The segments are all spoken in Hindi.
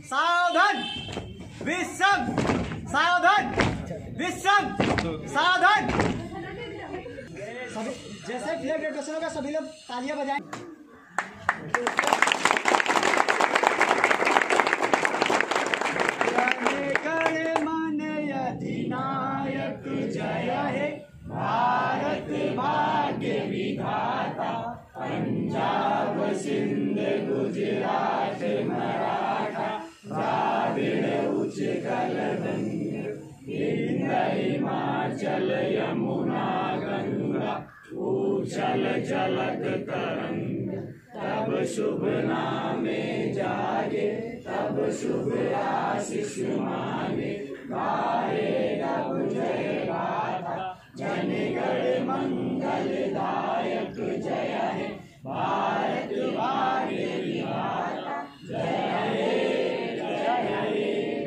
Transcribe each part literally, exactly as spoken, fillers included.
सावधान विषम सावधान विषम सावधान। सभी जैसे फ्लैग डेकोरेशन होगा सभी लोग तालियां बजाएं। अधिनायक जय हे भारत भाग्य विधाता, पंजाब सिंध गुजरात मराठा द्राविड़ उत्कल गंगा, विंध्य हिमाचल यमुना गंगा, उछल जलद तरंग। तब शुभ नामे जागे, तब शुभ आशीष मांगे, गाए अब जय गाथा, जनगण मंगलदायक जय हे भारत भाग्य विधाता, जय हे जय हे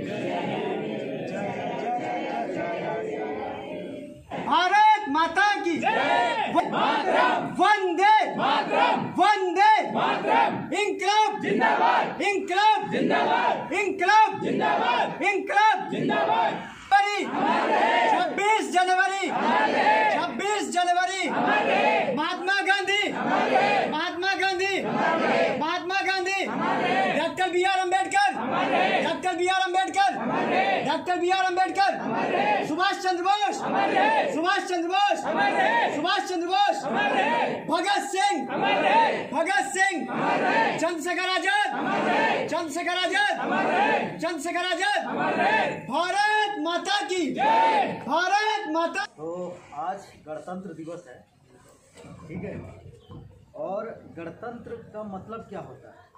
जय हे। भारत माता की जय, वंदे मातरम, वंदे मातरम, इनकलाब जिंदाबाद, इनकलाब जिंदाबाद, इनकलाब जिंदाबाद, इनकलाब जिंदाबाद। छब्बीस जनवरी, छब्बीस जनवरी Mahatma Gandhi, Mahatma Gandhi, Mahatma Gandhi, doctor B R Ambedkar, doctor B R Ambedkar, doctor B R Ambedkar, Subhash Chandra Bose, Subhash Chandra Bose, Subhash Chandra Bose, Bhagat Singh, Bhagat Singh, Chandrashekhar Azad, Chandrashekhar Azad, Chandrashekhar Azad. Bharat Mata की जय, भारत माता। तो आज गणतंत्र दिवस है, ठीक है। और गणतंत्र का मतलब क्या होता है?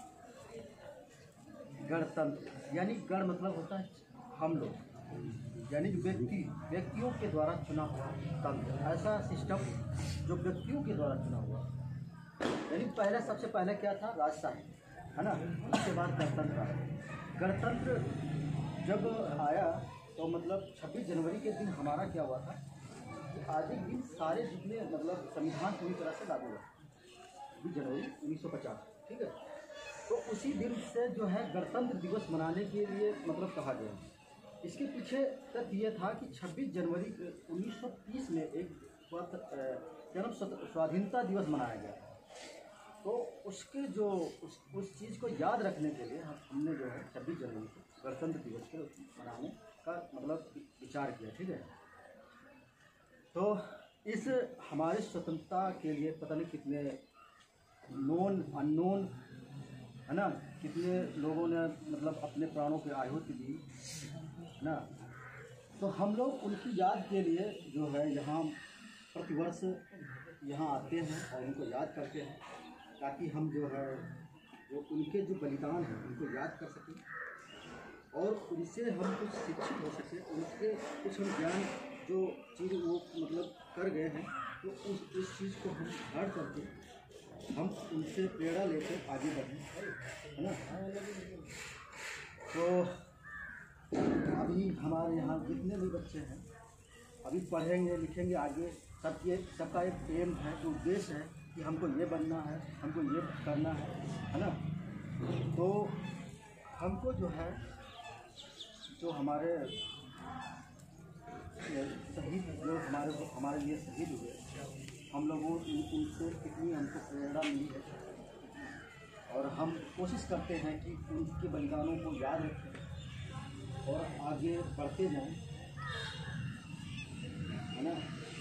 गणतंत्र यानी गण मतलब होता है हम लोग, यानी व्यक्ति, व्यक्तियों के द्वारा चुना हुआ तंत्र, ऐसा सिस्टम जो व्यक्तियों के द्वारा चुना हुआ। यानी पहले सबसे पहले क्या था? राजशाही, है ना। उसके बाद गणतंत्र आया। गणतंत्र जब आया तो मतलब छब्बीस जनवरी के दिन हमारा क्या हुआ था कि आज एक दिन सारे जितने मतलब संविधान पूरी तरह से लागू हुआ, छब्बीस जनवरी उन्नीस सौ पचास, ठीक है। तो उसी दिन से जो है गणतंत्र दिवस मनाने के लिए मतलब कहा गया। इसके पीछे तथ्य ये था कि छब्बीस जनवरी उन्नीस सौ तीस में एक जन्म स्वाधीनता दिवस मनाया गया। तो उसके जो उस उस चीज़ को याद रखने के लिए हम हमने जो है छब्बीस जनवरी को गणतंत्र दिवस के मनाने का मतलब विचार किया, ठीक है। तो इस हमारे स्वतंत्रता के लिए पता नहीं कितने नोन अननोन, है ना, कितने लोगों ने मतलब अपने प्राणों की आहुति दी, है ना। तो हम लोग उनकी याद के लिए जो है यहाँ प्रतिवर्ष यहाँ आते हैं और उनको याद करते हैं, ताकि हम जो है जो उनके जो बलिदान हैं उनको याद कर सकें और उनसे हम कुछ शिक्षित हो सके, उनके कुछ हम ज्ञान जो चीज़ वो मतलब कर गए हैं तो उस उस चीज़ को हम धारण करके हम उनसे प्रेरणा लेकर आगे बढ़ें, है ना। तो अभी हमारे यहाँ जितने भी बच्चे हैं अभी पढ़ेंगे लिखेंगे आगे, सबके सबका एक एम है, जो उद्देश्य है कि हमको ये बनना है, हमको ये करना है, है ना। तो हमको जो है जो हमारे शहीद जो हमारे हमारे लिए शहीद हुए, हम लोगों उनसे कितनी हमको प्रेरणा मिली है और हम कोशिश करते हैं कि उनके बलिदानों को याद रखें और आगे बढ़ते जाएं, है ना।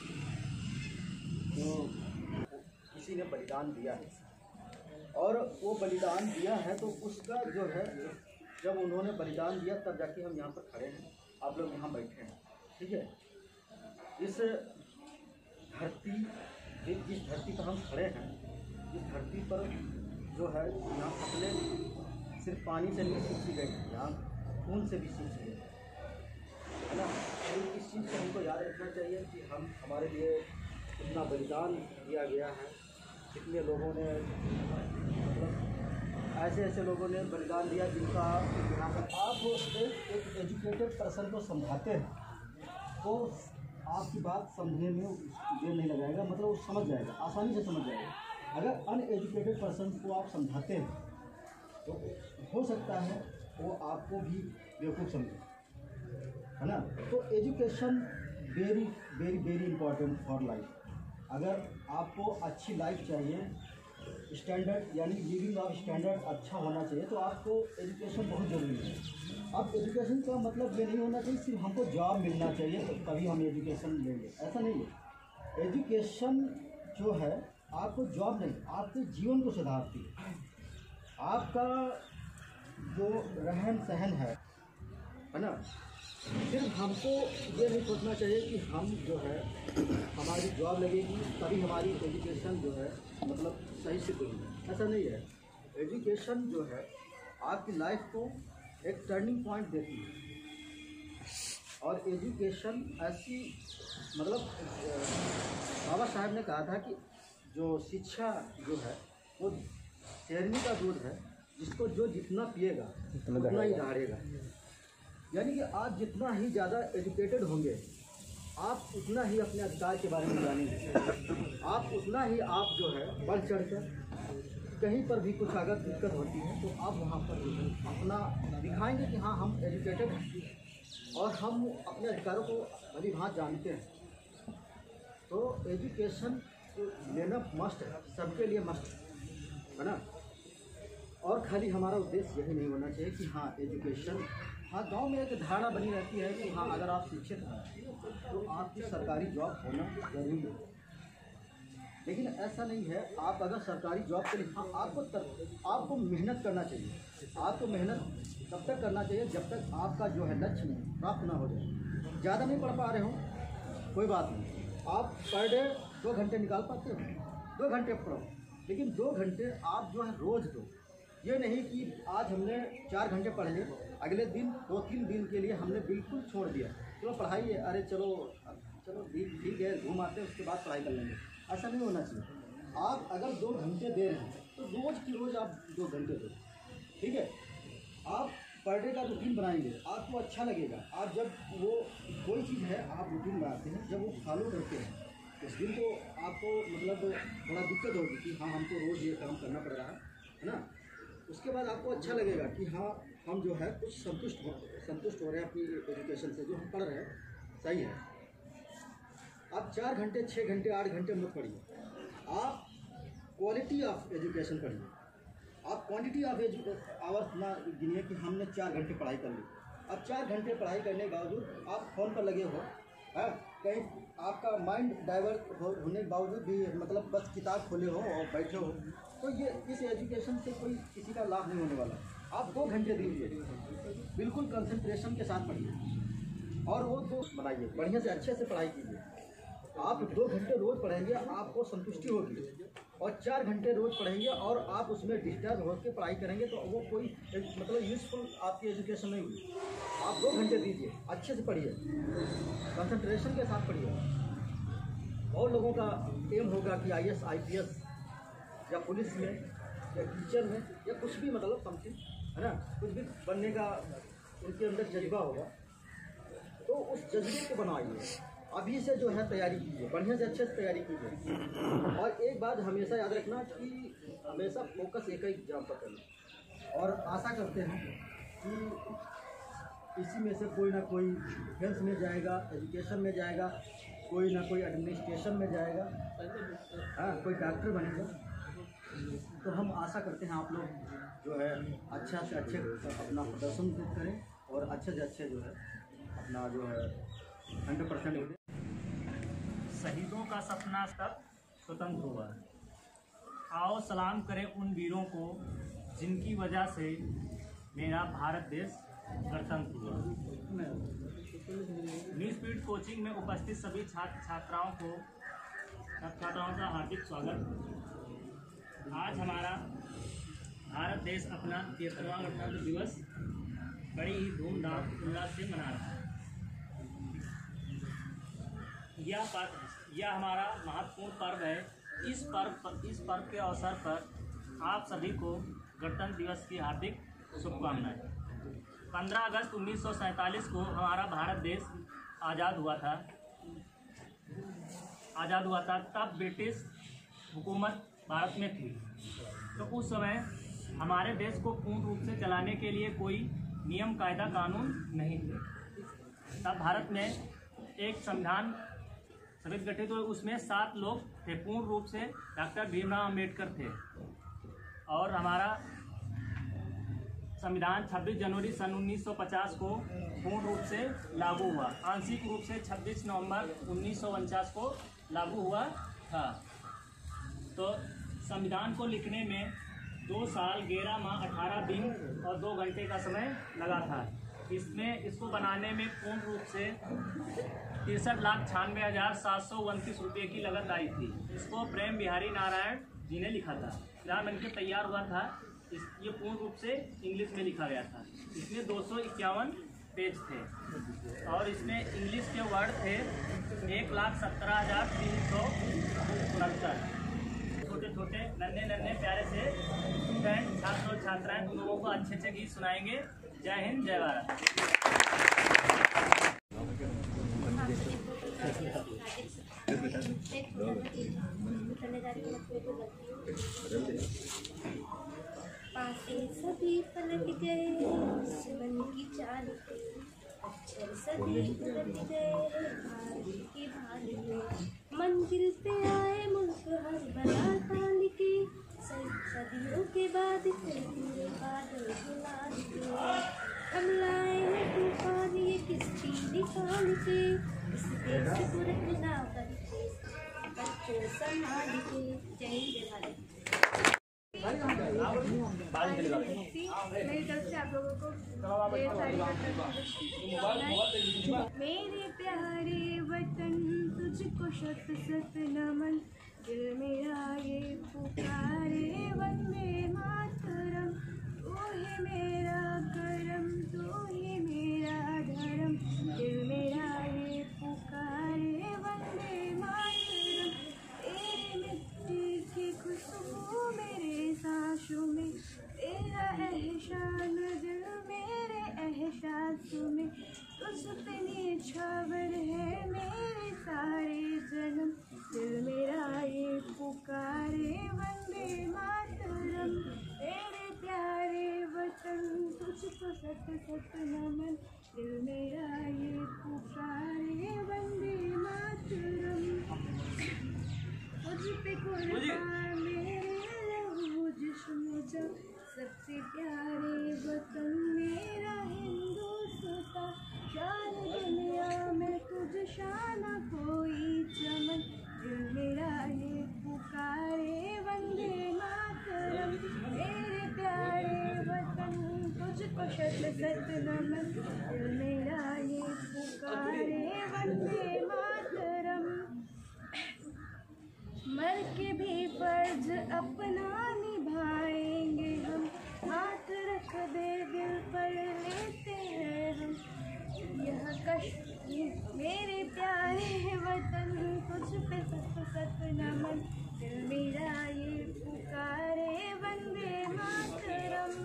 तो किसी ने बलिदान दिया है और वो बलिदान दिया है तो उसका जो है जब उन्होंने बलिदान दिया तब जाके हम यहाँ पर खड़े हैं, आप लोग यहाँ बैठे हैं, ठीक है। इस धरती जिस धरती पर हम खड़े हैं, इस धरती पर जो है यहाँ फसलें सिर्फ पानी से नहीं सींची गई, यहाँ खून से भी सींची गई, है ना। तो इस चीज़ को हमको याद रखना चाहिए कि हम हमारे लिए कितना बलिदान दिया गया है, कितने लोगों ने मतलब ऐसे ऐसे लोगों ने बलिदान दिया जिनका आप एक एक एजुकेटेड पर्सन को समझाते हैं तो आपकी बात समझने में देर नहीं लगाएगा, मतलब वो समझ जाएगा, आसानी से समझ जाएगा। अगर अनएजुकेटेड पर्सन को आप समझाते हैं तो हो सकता है वो आपको भी बेवकूफ़ समझे, है ना। तो education very very very important for life. अगर आपको अच्छी लाइफ चाहिए, स्टैंडर्ड यानी लिविंग ऑफ स्टैंडर्ड अच्छा होना चाहिए, तो आपको एजुकेशन बहुत ज़रूरी है। अब एजुकेशन का मतलब ये नहीं होना चाहिए सिर्फ हमको जॉब मिलना चाहिए तो तभी हम एजुकेशन लेंगे, ऐसा नहीं है। एजुकेशन जो है आपको जॉब नहीं, आपके जीवन को सुधारती है। आपका जो रहन सहन है है ना, सिर्फ हमको ये नहीं सोचना चाहिए कि हम जो है हमारी जॉब लगेगी तभी हमारी एजुकेशन जो है मतलब सही से होगी, ऐसा नहीं है। एजुकेशन जो है आपकी लाइफ को एक टर्निंग पॉइंट देती है। और एजुकेशन ऐसी मतलब बाबा साहब ने कहा था कि जो शिक्षा जो है वो शेरनी का दूध है, जिसको जो जितना पिएगा उतना ही दहाड़ेगा। यानी कि आप जितना ही ज़्यादा एजुकेटेड होंगे आप उतना ही अपने अधिकार के बारे में जानेंगे, आप उतना ही आप जो है बढ़ चढ़ कर कहीं पर भी कुछ अगर दिक्कत होती है तो आप वहाँ पर अपना दिखाएंगे कि हाँ हम एजुकेटेड हैं और हम अपने अधिकारों को भली भांति जानते हैं। तो एजुकेशन लेना मस्ट है, सबके लिए मस्ट है ना। और खाली हमारा उद्देश्य यही नहीं होना चाहिए कि हाँ एजुकेशन, हाँ गांव में एक धारणा बनी रहती है कि हाँ अगर आप शिक्षित हैं तो आपकी सरकारी जॉब होना जरूरी है, लेकिन ऐसा नहीं है। आप अगर सरकारी जॉब के लिए, हाँ आपको तर, आपको मेहनत करना चाहिए। आपको मेहनत तब तक करना चाहिए जब तक आपका जो है लक्ष्य नहीं प्राप्त ना हो जाए। ज़्यादा नहीं पढ़ पा रहे हो कोई बात नहीं, आप पर डे दो घंटे निकाल पाते हो, दो घंटे पढ़ो, लेकिन दो घंटे आप जो है रोज़ दो। ये नहीं कि आज हमने चार घंटे पढ़ लिए, अगले दिन दो तीन दिन के लिए हमने बिल्कुल छोड़ दिया, चलो पढ़ाई है, अरे चलो चलो ठीक है घूम आते हैं उसके बाद पढ़ाई कर लेंगे, ऐसा नहीं होना चाहिए। आप अगर दो घंटे दे रहे हैं तो रोज़ की रोज़ आप दो घंटे दो, ठीक है। आप पर डे का रूटीन बनाएंगे, आपको अच्छा लगेगा। आप जब वो कोई चीज़ है आप रूटीन बनाते हैं, जब वो फॉलो करते हैं उस दिन तो आपको मतलब थोड़ा दिक्कत होगी कि हाँ हमको रोज़ ये काम करना पड़ रहा है, है ना। उसके बाद आपको अच्छा लगेगा कि हाँ हम जो है कुछ संतुष्ट हो संतुष्ट हो रहे हैं अपनी एजुकेशन से, जो हम पढ़ रहे हैं सही है। आप चार घंटे छः घंटे आठ घंटे मत पढ़िए, आप क्वालिटी ऑफ एजुकेशन पढ़िए। आप क्वांटिटी ऑफ आवर्स ना गिनिए कि हमने चार घंटे पढ़ाई कर ली। अब चार घंटे पढ़ाई करने के बावजूद आप फ़ोन पर लगे हो, है कहीं आपका माइंड डाइवर्ट हो, होने के बावजूद भी मतलब बस किताब खोले हो और बैठे हो, तो ये इस एजुकेशन से कोई किसी का लाभ नहीं होने वाला। आप दो घंटे दीजिए, बिल्कुल कंसंट्रेशन के साथ पढ़िए और वो दो बनाइए, बढ़िया से अच्छे से पढ़ाई कीजिए। आप दो घंटे रोज़ पढ़ेंगे आपको संतुष्टि होगी, और चार घंटे रोज़ पढ़ेंगे और आप उसमें डिस्टर्ब होकर पढ़ाई करेंगे तो वो कोई मतलब यूज़फुल आपकी एजुकेशन नहीं हुई। आप दो घंटे दीजिए, अच्छे से पढ़िए, कंसंट्रेशन के साथ पढ़िए। बहुत लोगों का एम होगा कि I S I P S या पुलिस में या टीचर में या कुछ भी मतलब समथिंग, है ना, कुछ भी बनने का उनके अंदर जज्बा होगा, तो उस जज्बे को बनाइए। अभी से जो है तैयारी कीजिए, बढ़िया से अच्छे से तैयारी कीजिए। और एक बात हमेशा याद रखना कि हमेशा फोकस एक ही एग्जाम पर करना, और आशा करते हैं कि इसी में से कोई ना कोई हेल्थ में जाएगा, एजुकेशन में जाएगा, कोई ना कोई एडमिनिस्ट्रेशन में जाएगा, हाँ कोई डॉक्टर बनेगा। तो हम आशा करते हैं आप लोग जो है अच्छा से अच्छे अपना प्रदर्शन करें और अच्छे से अच्छे जो है अपना जो है हंड्रेड परसेंट। शहीदों का सपना तब स्वतंत्र हुआ, आओ सलाम करें उन वीरों को जिनकी वजह से मेरा भारत देश गणतंत्र हुआ। न्यूज़ स्पीड कोचिंग में उपस्थित सभी छात्र छात्राओं को छात्राओं का हार्दिक स्वागत। आज हमारा भारत देश अपना तिहत्तरवां गणतंत्र दिवस बड़ी ही धूमधाम उल्लास से मना रहा है। यह पर्व यह हमारा महत्वपूर्ण पर्व है। इस पर्व पर इस पर्व के अवसर पर आप सभी को गणतंत्र दिवस की हार्दिक शुभकामनाएं। पंद्रह अगस्त उन्नीस सौ सैंतालीस को हमारा भारत देश आज़ाद हुआ था आज़ाद हुआ था तब ब्रिटिश हुकूमत भारत में थी। तो उस समय हमारे देश को पूर्ण रूप से चलाने के लिए कोई नियम कायदा कानून नहीं थे। तब भारत में एक संविधान समिति गठित हुई, उसमें सात लोग थे पूर्ण रूप से। डॉक्टर भीमराव अम्बेडकर थे और हमारा संविधान छब्बीस जनवरी सन उन्नीस सौ पचास को पूर्ण रूप से लागू हुआ। आंशिक रूप से छब्बीस नवंबर उन्नीस सौ उनचास को लागू हुआ था। तो संविधान को लिखने में दो साल ग्यारह माह अठारह दिन और दो घंटे का समय लगा था। इसमें इसको बनाने में पूर्ण रूप से तिरसठ लाख छियानवे हज़ार सात सौ उनतीस रुपये की लागत आई थी। इसको प्रेम बिहारी नारायण जी ने लिखा था। फिलहाल बनके तैयार हुआ था। इस ये पूर्ण रूप से इंग्लिश में लिखा गया था। इसमें दो सौ इक्यावन पेज थे और इसमें इंग्लिश के वर्ड थे एक लाख सत्रह हज़ार तीन सौ उनहत्तर। छोटे छोटे नन्हे नन्हे प्यारे से स्टूडेंट छात्र और छात्राएं उन लोगों को अच्छे अच्छे गीत सुनाएंगे। जय हिंद, जय भारत। पासे सभी पलट गए सुमन की चाल पे, अक्षर सभी पलट गए भारत की भाल पे। मंजिल पे आए मुल्क हर बला ताल के, सदियों के बाद फिर पूरे बादल गुलाल के। हम लाए हैं तूफान ये किसकी निकाल के, इस देश को रखना करके बच्चों संभाल के। जय हिंद, जय भारत। मेरी तरफ से आप लोगों को ढेर सारी मेरे प्यारे वतन तुझको शत शत नमन, दिल मेरा ये पुकारे वंदे मातरम। तू ही मेरा करम, तू ही मेरा धर्म, दिल मेरा ये पुकारे वंदे मातरम। तेरी मिट्टी की खुशबू मेरे सांसों में, तेरा एहसान दिल मेरे एहसासों में। तुझ पे निछावर है मेरे सारे जन्म, दिल मेरा ये पुकारे वंदे मातरम। तेरे प्यारे वतन तुझको सत सत नमन, दिल मेरा ये पुकारे वंदे मातरम। तुझ पे कुर्बान मेरे लहू जिस्म जब, सबसे प्यारे वतन मेरा हिंदुस्तां। शान दुनिया में तुझ शान कोई चमन, दिल मेरा ये पुकारे वंदे मातरम। मेरे प्यारे वतन तुझको शत शत नमन, दिल मेरा ये पुकारे वंदे मातरम। मर के भी फर्ज अपना निभाएंगे हम, हाथ रख दे दिल पर लेते हैं हम। यह कश्मीर मेरे प्यारे वतन तुझ पे सत सत नमन, दिल मेरा ये पुकारे वंदे मातरम।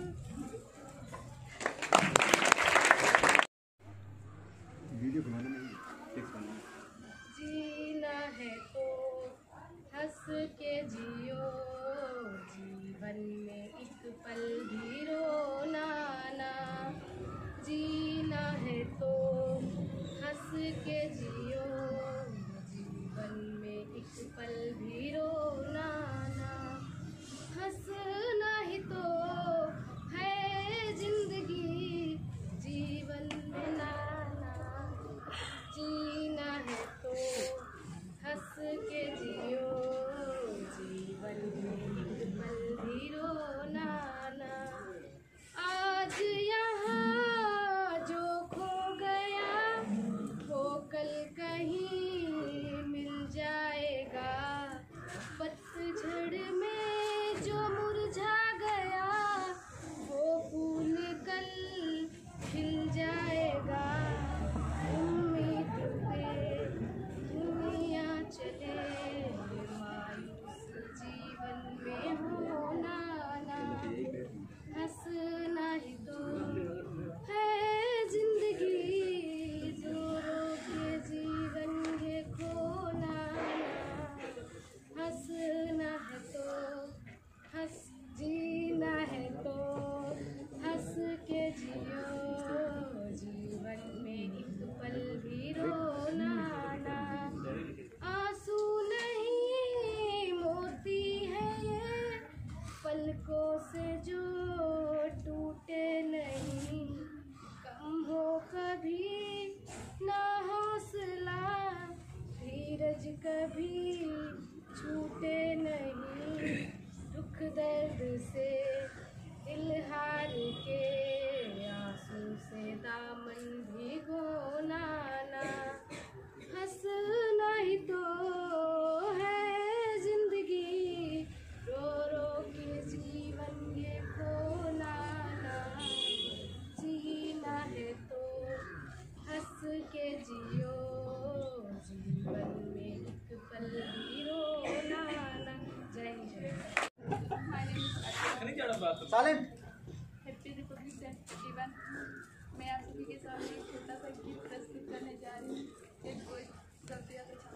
वीडियो बनाने में टेक्स्ट बनाना जीना है तो हंस के जियो, जीवन में एक पल भी रोना ना। जीना है तो हंस के जियो, जीवन में एक पल भी रोना ना। जियो जीवन में एक पल भी रोना ना, आंसू नहीं मोती है ये पलकों से जो टूटे नहीं, कम हो कभी ना हौसला धीरज कभी छूटे नहीं, दुख दर्द से दिल हार के आंसू से दामन भिगोना ना, हंसना ही तो है जिंदगी, रो रो के जीवन ये खोना ना, जीना है तो हंस के जियो जीवन में एक पल भी रोना ना। जय जय। सालेंट हैप्पी रिपब्लिक डे इवन मैं आप सभी के सामने एक छोटा सा गीत प्रस्तुत करने जा रही हूँ। एक कोई शब्द या तो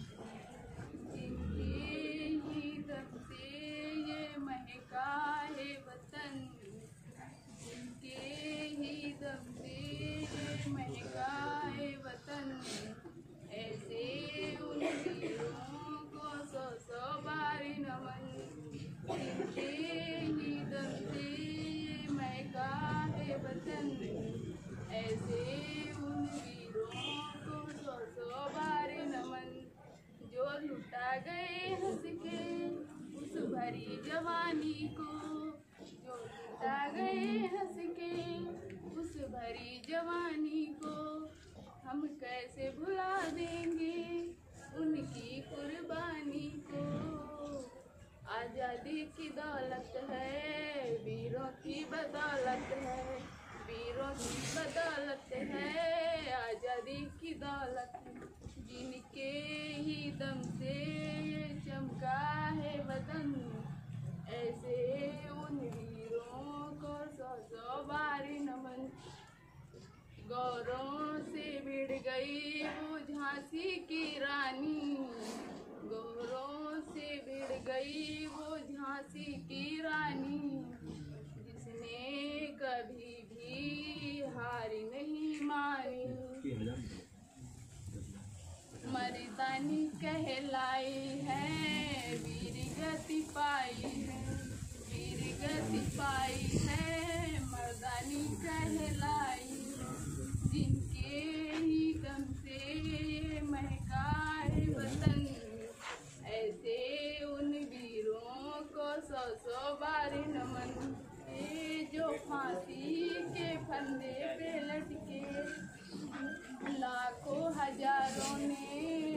इनके ही दम से ये महका है वतन, इनके ही दम से ये महका है वतन, ऐसे उन वीरों को सौ सौ बारी नमन, इनके ही दम से ये महका है वतन, ऐसे उन वीरों को सौ सौ बारी नमन, जो लुटा गए हंस के उस भरी जवानी को, जो लुटा गए हंस के उस भरी जवानी को, हम कैसे भुला देंगे उनकी कुर्बानी को, आज़ादी की दौलत है वीरों की बदौलत है, वीरों की बदौलत है आज़ादी की दौलत है, जिनके ही दम से ये चमका है वतन, ऐसे उन वीरों को सौ सौ बारी नमन, गौरों से भिड़ गई वो झांसी की रानी, गौरों से भिड़ गई वो झांसी की रानी, जिसने कभी भी हार नहीं मानी, मर्दानी कहलाई है वीर गति पाई है, वीर गति पाई है मर्दानी कहलाई, जिनके ही दम से ये महका है वतन, ऐसे उन वीरों को सौ सौ बारी नमन, ये जो फांसी के फंदे पे लटके लाखों हजारों ने,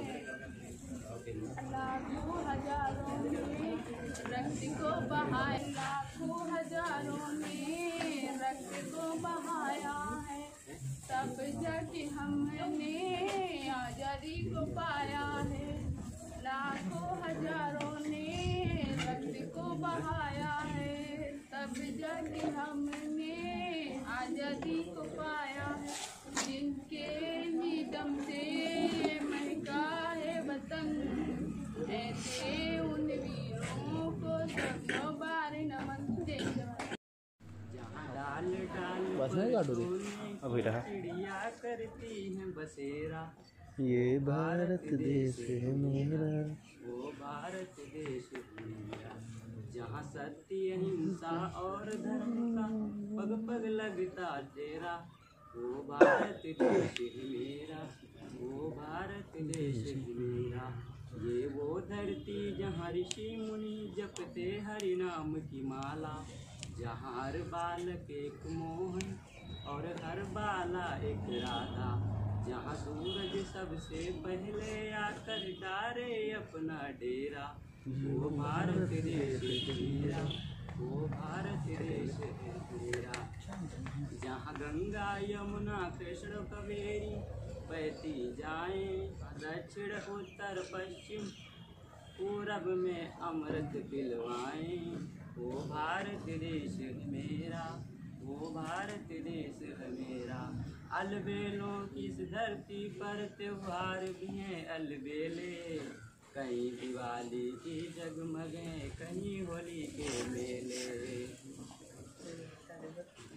लाखों हजारों ने रक्त को बहाया, लाखों हजारों ने रक्त को बहाया है, तब जाके हमने आज़ादी को पाया है, लाखों हजारों ने रक्त को बहाया है, तब जाके हमने आज़ादी को पाया है, जिनके ही दम से महका है वतन, ऐसे उन वीरों को सब सौ बार नमन। जय जवान। डाल डाल बस नहीं काटो रे अभी रहा चिड़िया करती है बसेरा, ये भारत देश है मेरा, वो भारत देश है मेरा, जहाँ सत्य अहिंसा और धर्म का पग पग लगता तेरा, वो भारत देश है मेरा, वो भारत देश है मेरा, ये वो धरती जहाँ ऋषि मुनि जपते हरि नाम की माला, जहाँ हर बालक एक मोहन और हर बाला एक राधा, जहाँ सूरज सबसे पहले आकर डारे अपना डेरा, वो भारत देश है मेरा, वो भारत देश है मेरा, जहाँ गंगा यमुना कृष्ण कावेरी बहती जाए, दक्षिण उत्तर पश्चिम पूरब में अमृत पिलवाएं, वो भारत देश है मेरा, वो भारत देश है मेरा, अलबेलों की इस धरती पर त्योहार भी हैं अलबेले, कहीं दिवाली की जगमगे, कहीं होली के मेले,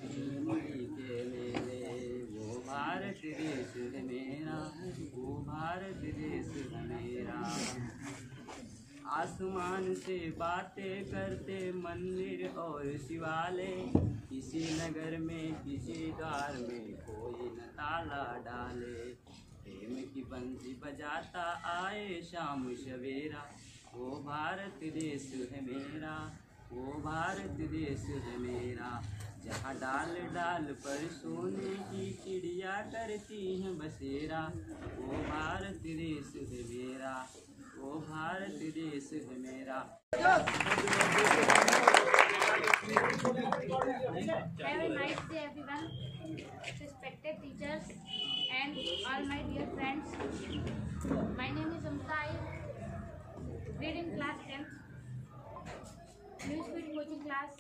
के मेरे, वो भारत देश है मेरा, वो भारत देश है मेरा। आसमान से बातें करते मंदिर और शिवालय, किसी नगर में किसी द्वार में कोई न ताला डाले। प्रेम की बंसी बजाता आए शाम सवेरा, वो भारत देश है मेरा, वो भारत देश है मेरा। जहाँ डाल डाल पर सोने की चिड़िया करती हैं बसेरा, वो भारत देश है मेरा, वो भारत देश है मेरा। Have a nice day, everyone. Respected teachers and all my dear friends. My name is Amtai. Read in class tenth. New Speed coaching class.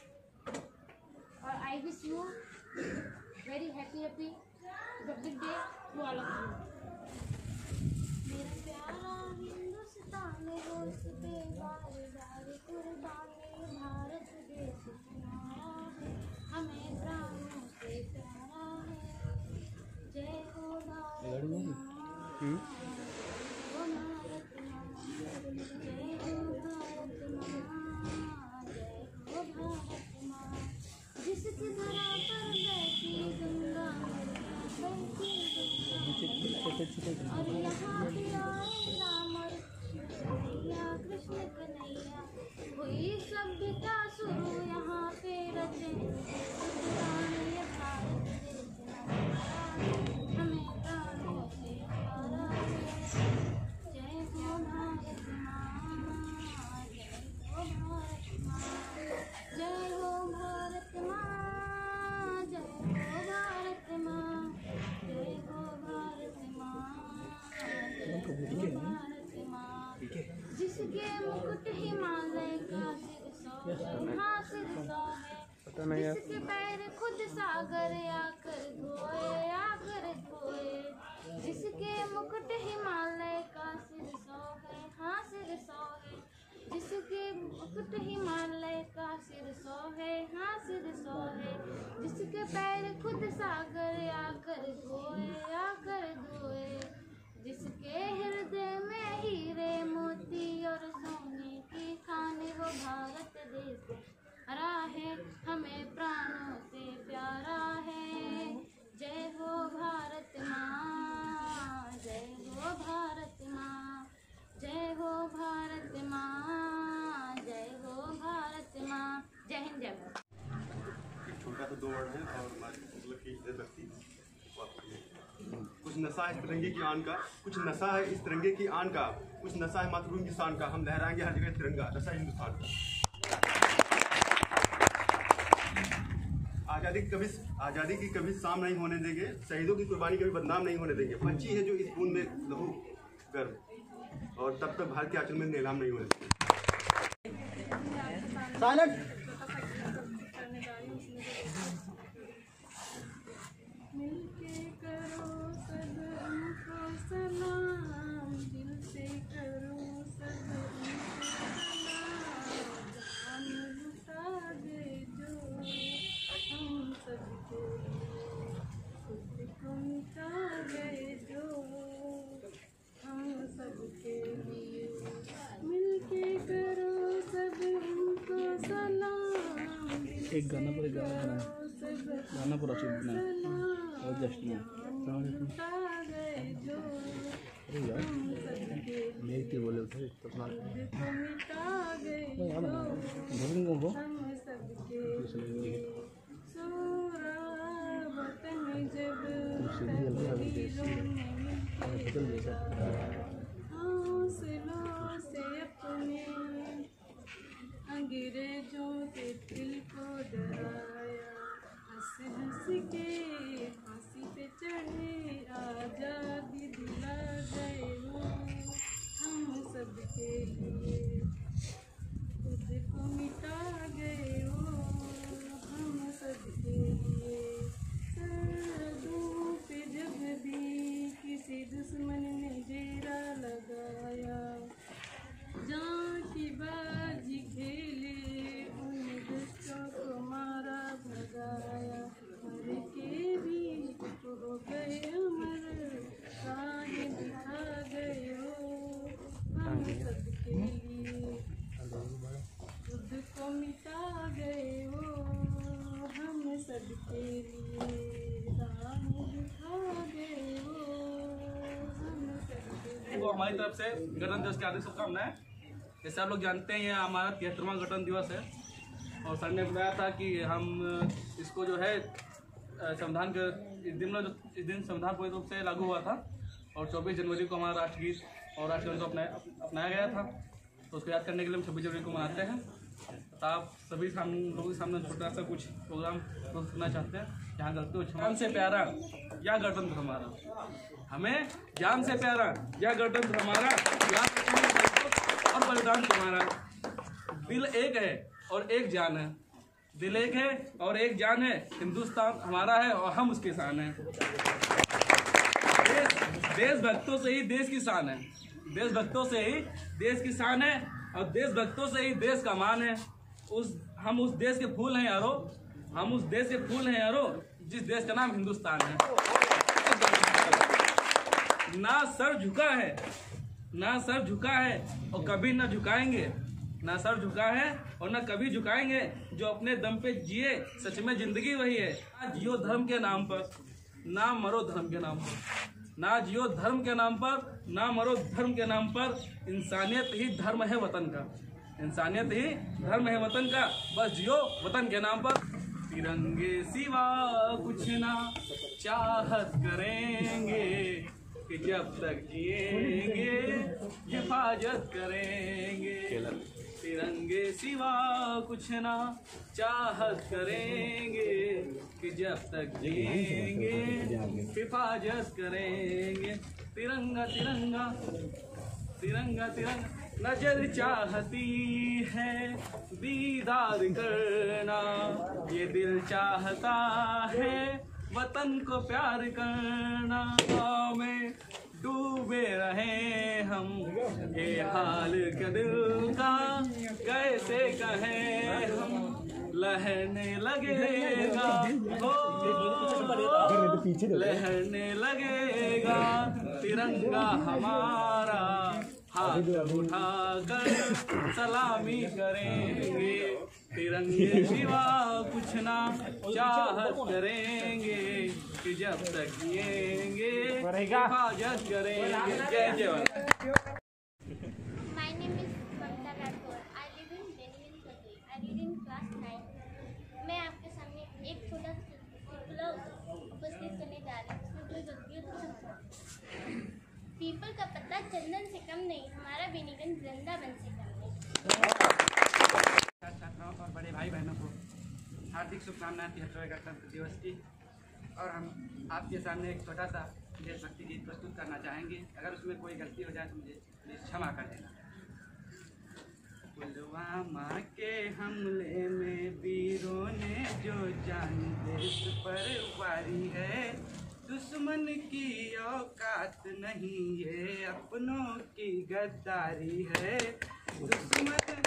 और I wish you very happy happy Republic Day to all of you. मेरा प्यारा हिंदुस्तान वो इस पे बार बार कुर्बानी, भारत देश हमारा है, हमें प्राणों से प्यारा है। जय हो भारत माँ, जय हो भारत माँ, जय हो भारत माँ, जय हो भारत माँ। जिसकी धरा पर बहती गंगा, बहती गंगा, और यहाँ पे आए राम और कन्हैया, कृष्ण कन्हैया। हुई सभ्यता शुरू यहाँ पे रचे, ये भारत देश हमारा, हमें प्राणों से प्यारा है। जय हो भारत माँ, जय हो भारत माँ, जय हो भारत माँ, जय हो भारत माँ, जय हो भारत माँ, जय हो भारत माँ। जिसके मुकुट हिमालय का सिर सौ है, हाँ सिर सौ है। जिसके पैर खुद सागर आकर धोए, आकर धोए। जिसके मुकुट हिमालय का सिर सौ है, हाँ सिर सौ है। जिसके मुकुट हिमालय का सिर सौ है, हाँ सिर सौ है। जिसके पैर खुद सागर आकर धोए, आकर धोए। जिसके हृदय में हीरे मोती और सोने की खाने, वो भारत देश हरा है, हमें प्राणों से प्यारा है। जय हो भारत माँ, जय हो भारत माँ, जय हो भारत माँ, जय हो भारत माँ। जय हिंद, जय भारत। एक छोटा सा दो वर्ड है और हमारे मतलब की व्यक्ति कुछ नशा है इस तिरंगे की आन का, कुछ नशा है इस तिरंगे की आन का, कुछ नशा है मातृभूमि की शान का। हम लहराएंगे हर जगह तिरंगा, नशा हिंदुस्तान का। आज़ादी की कभी आज़ादी की कभी शाम नहीं होने देंगे, शहीदों की कुर्बानी कभी बदनाम नहीं होने देंगे। पंछी है जो इस बूंद में लहू गर्व, और तब तक भारत के आंचल में नीलाम नहीं होने देंगे। मिलके करो सब उनको सलाम, दिल से करो सब उनको सलाम। जान लुटा दे जो हम सबके लिए, खुद को मिटा गए जो हम सबके लिए। मिलके करो सब उनको सलाम, एक गाना पर गाना गाना पूरा सुनना और जस्ट ना अरे यार मेरे के बोले उठे तो अपना यार ना धरूंगा वो जल्दी आगे देसी बदल जैसा अंग्रेजों के दिल को डराया, हंस हंस के फांसी पे चढ़े, आजादी दिला गए वो हम सबके लिए। खुद को मिटा गए वो हम सबके लिए। सरहदों पे जब भी किसी दुश्मन ने डेरा लगाया, जान की बाजी खेले उन दुष्टों को मारा भगाया। हमारी तरफ से गणतंत्र दिवस की हार्दिक शुभकामनाएं। जैसे आप लोग जानते हैं ये हमारा तिहत्तरवां गणतंत्र दिवस है और सर ने बताया था कि हम इसको जो है संविधान के इस दिन में जो इस दिन संविधान पूरी रूप से लागू हुआ था और चौबीस जनवरी को हमारा राष्ट्रगीत और राष्ट्रगान को अपनाया अपनाया गया था, तो उसको याद करने के लिए हम छब्बीस जनवरी को मनाते हैं। तो आप सभी सामने लोगों के सामने छोटा सा कुछ प्रोग्राम करना चाहते हैं। यहाँ गलती हो जान से प्यारा या गणतंत्र हमारा, हमें जान से प्यारा या गणतंत्र हमारा, और बलिदान तुम्हारा। दिल एक है और एक जान है, दिल एक है और एक जान है, हिंदुस्तान हमारा है और हम उसकी शान है। देश देशभक्तों से ही देश की शान है, देशभक्तों से ही देश की शान है और देशभक्तों से ही देश का मान है। उस हम उस देश के फूल हैं यारो, हम उस देश के फूल हैं यारो, जिस देश का नाम हिंदुस्तान है। ना सर झुका है, ना सर झुका है और कभी ना झुकाएंगे, ना सर झुका है और ना कभी झुकाएंगे, जो अपने दम पे जिए सच में जिंदगी वही है। ना जियो धर्म के नाम पर, ना मरो धर्म के नाम पर, ना जियो धर्म के नाम पर, ना मरो धर्म के नाम पर। इंसानियत ही धर्म है वतन का, इंसानियत ही धर्म है वतन का, बस जियो वतन के नाम पर। तिरंगे सिवा कुछ ना चाहत करेंगे कि जब तक जिएंगे हिफाजत करेंगे। तिरंगे सिवा कुछ ना चाहत करेंगे कि जब तक जिएंगे हिफाजत करेंगे। तिरंगा तिरंगा तिरंगा तिरंगा नजर चाहती है दीदार करना, ये दिल चाहता है वतन को प्यार करना। में डूबे रहे हम, ये हाल के दिल का कैसे कहें हम, लहरने लगेगा हो, लहरने लगेगा तिरंगा हमारा, हाथ उठाकर सलामी करेंगे। तिरंगे सिवा कुछ ना चाहत करेंगे कि जब तक जिएंगे हिफाजत करेंगे। जय जवान। My name is Mamta Rathore. I live in Benjamin City. I read in class nine. मैं आपके सामने एक छोटा चुटकुला उपस्थित करने जा रही हूँ, उसमें कोई गलती हो तो पीपल का पत्ता चंदन से कम नहीं, हमारा बेनीगन वृंदावन से कम नहीं। छात्राओं और बड़े भाई बहनों को हार्दिक शुभकामनाएं तिहत्तरवें गणतंत्र दिवस की। और हम आपके सामने एक छोटा सा देशभक्ति गीत प्रस्तुत करना चाहेंगे। अगर उसमें कोई गलती हो जाए तो मुझे प्लीज़ क्षमा कर देना। पुलवामा के हमले में वीरों ने जो जान देश पर वारी है, दुश्मन की औकात नहीं ये अपनों की गद्दारी है। दुश्मन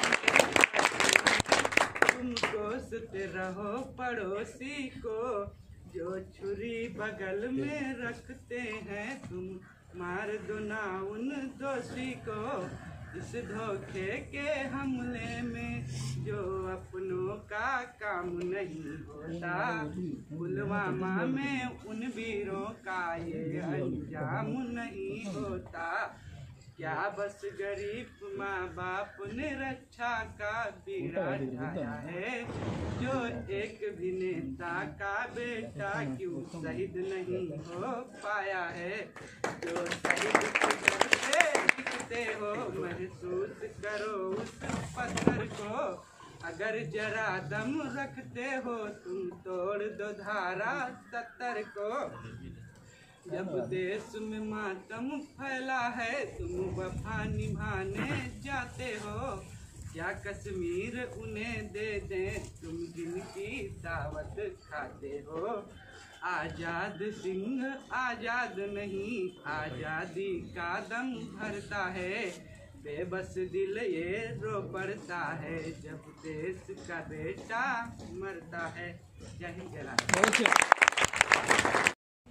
तुम कोसते रहो पड़ोसी को, जो छुरी बगल में रखते हैं तुम मार दो ना उन दोषी को। इस धोखे के हमले में जो अपनों का काम नहीं होता, पुलवामा में उन वीरों का ये अंजाम नहीं होता। क्या बस गरीब माँ बाप ने रक्षा का बीड़ा उठाया है, जो एक भी नेता का बेटा क्यों शहीद नहीं हो पाया है। जो शहीद करते दिखते हो महसूस करो उस पत्थर को, अगर जरा दम रखते हो तुम तोड़ दो धारा सत्तर को। जब देश में मातम फैला है तुम वफा निभाने जाते हो, क्या कश्मीर उन्हें दे दें तुम जिनकी दावत खाते हो। आज़ाद सिंह आज़ाद नहीं, आज़ादी का दम भरता है, बेबस दिल ये रो पड़ता है जब देश का बेटा मरता है। जय हिंद जय भारत।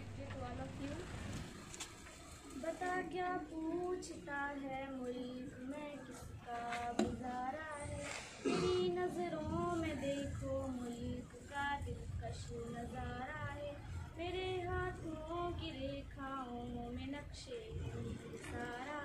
बता क्या पूछता है मुल्क में किसका गुजारा है, मेरी नज़रों में देखो मुल्क का दिलकश नज़ारा है। मेरे हाथों की रेखाओं में नक्शे सारा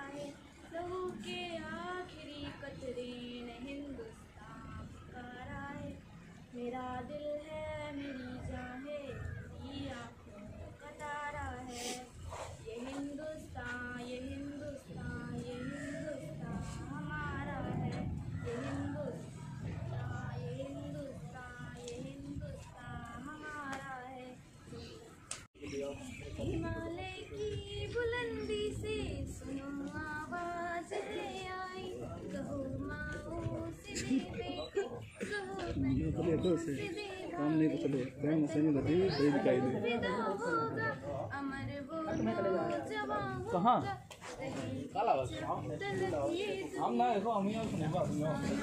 हिमालय की बुलंदी से सुनो आवाज है आई, कहो माओ से दे बेटे, कहो से दे भाई, विदा होगा अमर वो नौजवान होगा, हम ना देखो हम यहाँ सुने बात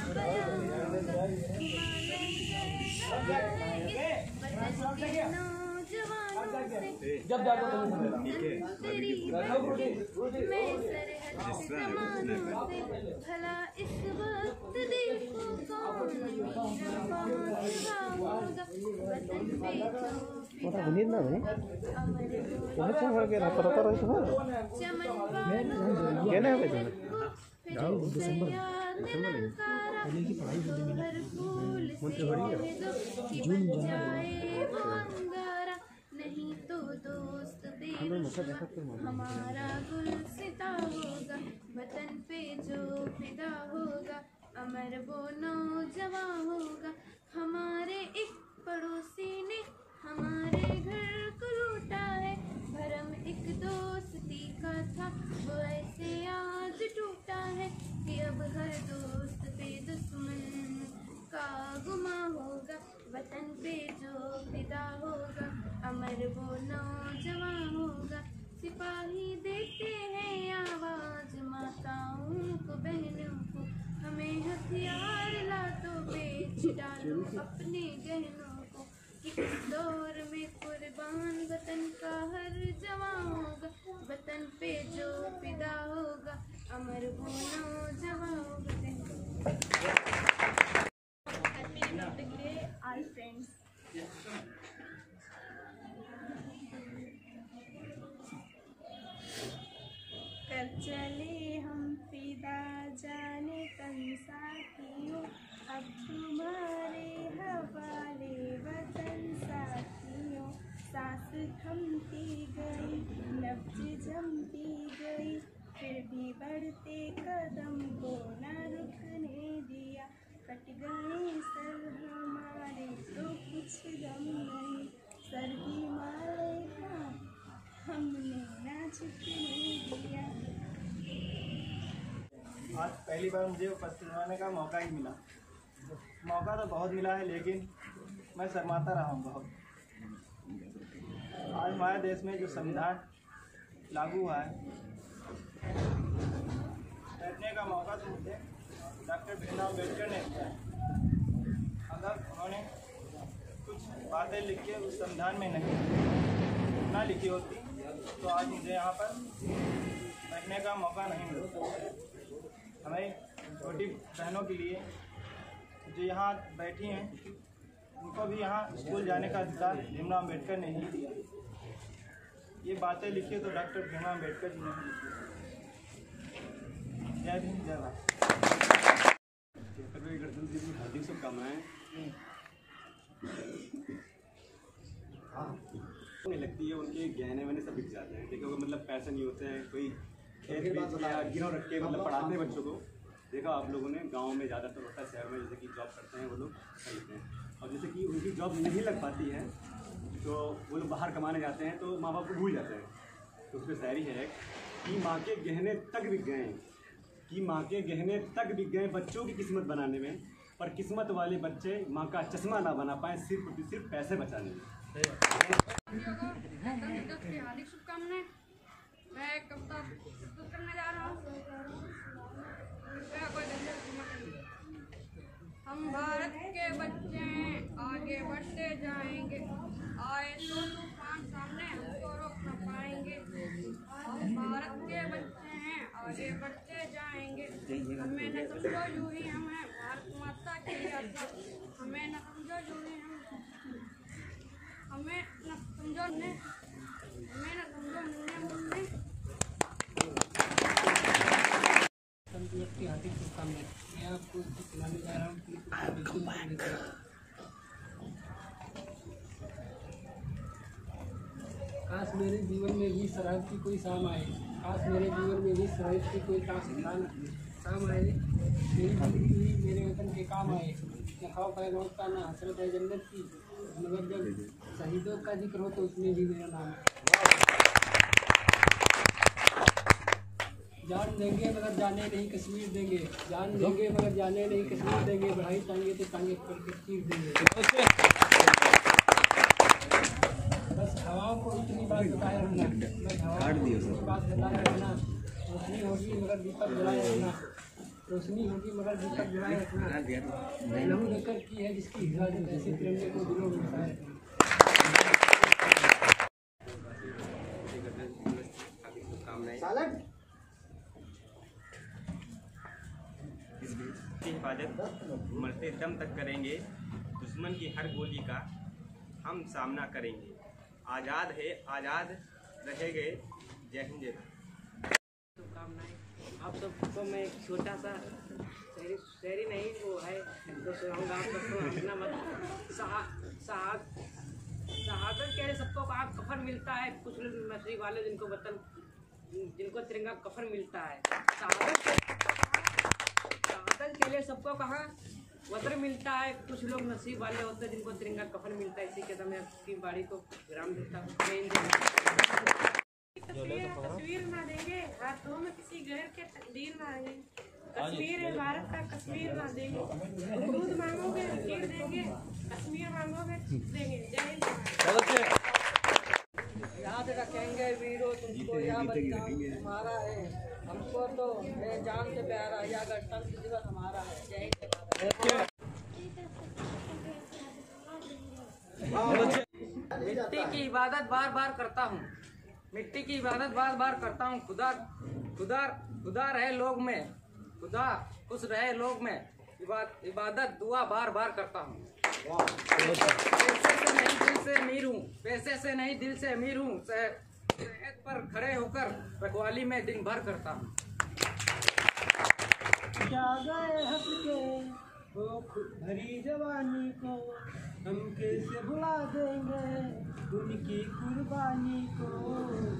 जब जाकर भला इस वक्त देखो कौन नहीं तो दोस्त हमारा गुलसिता होगा, वतन पे जो फिदा होगा, अमर वो नौजवान होगा। हमारे एक पड़ोसी ने हमारे घर को लूटा है, भरम एक दोस्ती का था वो ऐसे आज टूटा है कि अब हर दोस्त पे दुश्मन का गुमा होगा, वतन पे जो फिदा होगा, अमर वो नौजवान होगा। सिपाही देते हैं आवाज माताओं को बहनों को, हमें हथियार ला तो बेच डालो अपने गहनों को, कि इस दौर में कुर्बान वतन का हर जवान होगा, वतन पे जो फिदा होगा, अमर वो नौजवान होगा। Happy republic day all friends. कर चले हम फिदा जाने तन साथियों, अब तुम्हारे हवाले वतन साथियों। सांस थमती गई, नब्ज जमती गई, फिर भी बढ़ते कदम को न रुकने दिया। कट गए सर हमारे तो कुछ गम नहीं, सर की मारे था हमने ना झुकने दिया। आज पहली बार मुझे उपस्थित होने का मौका ही मिला। मौका तो बहुत मिला है, लेकिन मैं शर्माता रहा हूँ बहुत। आज हमारे देश में जो संविधान लागू हुआ है, बैठने का मौका तो मुझे डॉक्टर भीमराव अम्बेडकर ने दिया है। अगर उन्होंने कुछ बातें लिखी उस संविधान में नहीं ना लिखी होती तो आज मुझे यहाँ पर बैठने का मौका नहीं मिलता। हमें छोटी बहनों के लिए जो यहाँ बैठी हैं, उनको भी यहाँ स्कूल जाने का अधिकार भीमराव अम्बेडकर ने ही दिया। ये बातें लिखी तो डॉक्टर भीमराव अम्बेडकर जी ने ही लिखी। जय भीम जय भारत। गणतंत्र दिवस की हार्दिक शुभकामनाएं। नहीं लगती है, उनके गहने वहने सब बिक जाते हैं। देखो मतलब पैसे नहीं होते हैं, कोई खेत बेच या गिरव रख के मतलब पढ़ाते हैं बच्चों को। देखा आप लोगों ने, गांव में ज़्यादातर होता है, शहर में जैसे कि जॉब करते हैं वो लोग खरीदते हैं, और जैसे कि उनकी जॉब नहीं लग पाती है तो वो लोग बाहर कमाने जाते हैं तो माँ बाप को भूल जाते हैं। तो उसमें शायरी है कि माँ के गहने तक बिक गए, कि माँ के गहने तक बिक गए बच्चों की किस्मत बनाने में, पर किस्मत वाले बच्चे माँ का चश्मा ना बना पाए सिर्फ सिर्फ पैसे बचाने में। हार्दिक शुभकामनाएं। मैं कविता प्रस्तुत करने जा रहा हूँ। हम भारत के बच्चे हैं, आगे बढ़ते जाएंगे, आए तो तूफान सामने हमको रोक न पाएंगे। हम भारत के बच्चे हैं, आगे बढ़ते जाएंगे, हमें न समझो यूं ही हम हैं भारत माता की आशा, हमें न समझो यूं ही हम हमें न समझो ने हमें न समझो नन्हे मुन्ने। की हार्दिक शुभकामनाएं। मैं आपको सुनाने जा रहा हूँ कि काश मेरे जीवन में भी शराब की कोई शाम आए, काश मेरे जीवन में भी शराब की कोई शाम आए, मेरी जिंदगी भी मेरे वतन के काम आए। न खौफ है मौत का, ना हसरत है जन्नत की, मगर जब शहीदों का जिक्र हो तो उसमें भी मेरा नाम है। जान देंगे मगर जाने नहीं कश्मीर देंगे, जान देंगे मगर जाने नहीं कश्मीर देंगे, बढ़ाई टांगे तो टांगे करके चीर देंगे। बस हवाओं को इतनी बात बताए रखना, बस हवाओं को इतनी बात बताए रखना, रोशनी होगी मगर दीपक जलाए रखना, रोशनी होगी मगर दीपक जलाए रखना। लहू लेकर की है जिसकी हिफाजत, ऐसे तिरंगे को दिलों में बसाए रखना। की हिफाजत मरते दम तक करेंगे, दुश्मन की हर गोली का हम सामना करेंगे। आज़ाद है आज़ाद रहेंगे। जय हिंद जय भारत। शुभकामनाएं आप सबको मैं एक छोटा सा शहरी शहरी नहीं वो है तो सुनाऊंगा आप सबको। अपना मत शहादत कह रहे सबको कहा कफन मिलता है, कुछ लोग नशरी वाले जिनको वतन जिनको तिरंगा कफन मिलता है। शहादत शहादत के लिए सबको कहा वतन मिलता है, कुछ लोग नसीब वाले होते हैं जिनको तिरंगा कफन मिलता है। इसी के समय अपनी बाड़ी को विराम देता हूँ। तस्वीर तस्वीर ना देंगे, हाथों में किसी घर के तकदीर ना देंगे। कश्मीर है भारत का, कश्मीर ना देंगे। दूध मांगोगे खीर देंगे, कश्मीर मांगोगे देंगे। जय हिंद। याद रखेंगे वीरों तुमको, या बलिदान तुम्हारा है, हमको तो है जान से प्यारा, या गणतंत्र दिवस हमारा है। जय हिंद। मिट्टी की इबादत बार बार करता हूँ, मिट्टी की इबादत बार बार करता हूँ। खुदा खुदा खुदा रहे लोग में, खुदा खुश रहे लोग में, इबादत दुआ बार बार करता हूँ। पैसे से नहीं दिल से अमीर हूँ, पैसे से नहीं दिल से अमीर हूँ, सेहत पर खड़े होकर रखवाली में दिन भर करता हूँ। जागे हंस के वो भरी जवानी को हम कैसे भुला देंगे उनकी कुर्बानी को।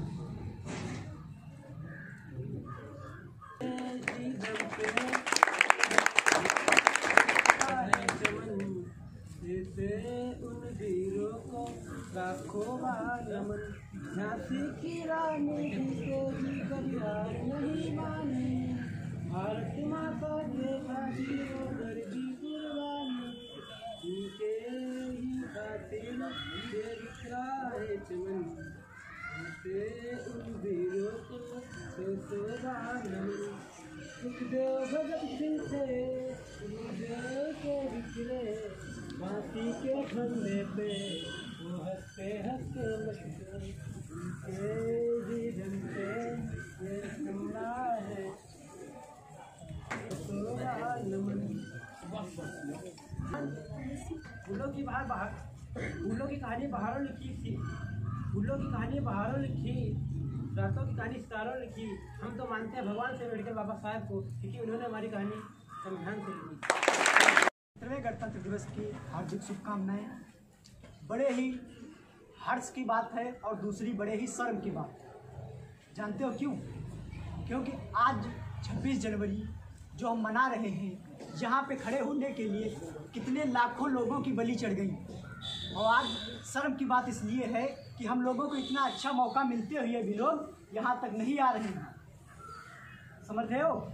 उन वीरों को लाखों बार नमन, झांसी की रानी तेरी कल्याण नहीं मानी, भारत माता के खातिर गरीबी कुर्बानी, उनके ही खातिर ये बिखरा है चमन, उनसे उन वीरों को सौ बार नमन। सुखदेव भगत सिंह से सुखदेव के बिखरे फांसी के फंदे पे वो हंसते हंसते मचते, उनके ही दम पे ये सुनना है फूलों की बाहर बाहर फूलों की कहानी बहारों लिखी थी, फूलों की कहानी बहारों लिखी, रातों की कहानी सितारों लिखी। हम तो मानते हैं भगवान से अम्बेडकर बाबा साहब को, क्योंकि उन्होंने हमारी कहानी संविधान से लिखी। सत्रहवें गणतंत्र दिवस की हार्दिक शुभकामनाएं। बड़े ही हर्ष की बात है और दूसरी बड़े ही शर्म की बात। जानते हो क्यों? क्योंकि आज छब्बीस जनवरी जो हम मना रहे हैं, यहाँ पे खड़े होने के लिए कितने लाखों लोगों की बलि चढ़ गई। और आज शर्म की बात इसलिए है कि हम लोगों को इतना अच्छा मौका मिलते हुए भी लोग यहाँ तक नहीं आ रहे हैं। समझ रहे हो?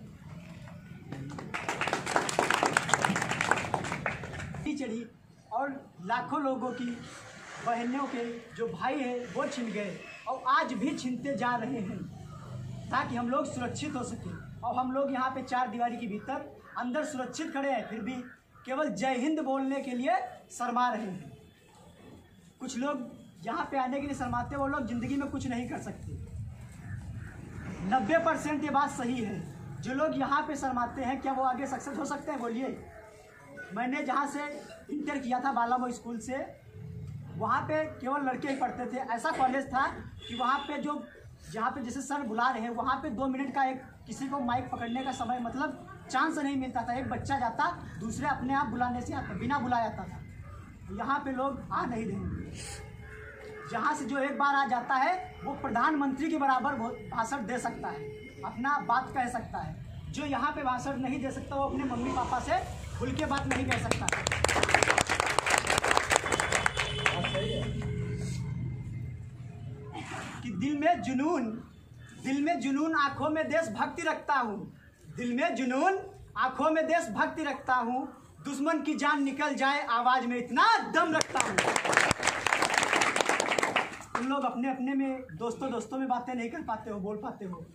चढ़ी और लाखों लोगों की बहनों के जो भाई हैं वो छिन गए और आज भी छिनते जा रहे हैं, ताकि हम लोग सुरक्षित हो सके। और हम लोग यहाँ पे चार दीवारी के भीतर अंदर सुरक्षित खड़े हैं, फिर भी केवल जय हिंद बोलने के लिए शर्मा रहे हैं। कुछ लोग यहाँ पे आने के लिए शर्माते, वो लोग ज़िंदगी में कुछ नहीं कर सकते। नब्बे परसेंट ये बात सही है। जो लोग यहाँ पे शर्माते हैं, क्या वो आगे सक्सेस हो सकते हैं? बोलिए। मैंने जहाँ से इंटर किया था बालामो स्कूल से, वहाँ पे केवल लड़के ही पढ़ते थे। ऐसा कॉलेज था कि वहाँ पे जो जहाँ पे जैसे सर बुला रहे हैं, वहाँ पे दो मिनट का एक किसी को माइक पकड़ने का समय मतलब चांस नहीं मिलता था। एक बच्चा जाता, दूसरे अपने आप बुलाने से आता, बिना बुलाया जाता था। यहाँ पे लोग आ नहीं देंगे। जहाँ से जो एक बार आ जाता है वो प्रधानमंत्री के बराबर भाषण दे सकता है, अपना बात कह सकता है। जो यहाँ पे भाषण नहीं दे सकता वो अपने मम्मी पापा से खुल के बात नहीं कह सकता। कि दिल में जुनून दिल में जुनून आंखों में देशभक्ति रखता हूँ, दिल में जुनून आंखों में देशभक्ति रखता हूँ, दुश्मन की जान निकल जाए आवाज में इतना दम रखता हूँ। तुम लोग अपने अपने में दोस्तों दोस्तों में बातें नहीं कर पाते हो, बोल पाते हो।